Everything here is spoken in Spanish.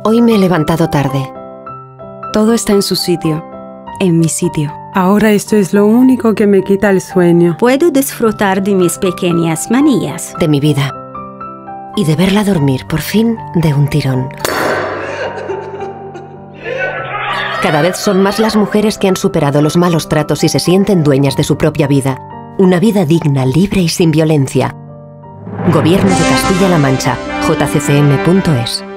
Hoy me he levantado tarde. Todo está en su sitio, en mi sitio. Ahora esto es lo único que me quita el sueño. Puedo disfrutar de mis pequeñas manías. De mi vida. Y de verla dormir, por fin, de un tirón. Cada vez son más las mujeres que han superado los malos tratos y se sienten dueñas de su propia vida. Una vida digna, libre y sin violencia. Gobierno de Castilla-La Mancha. jccm.es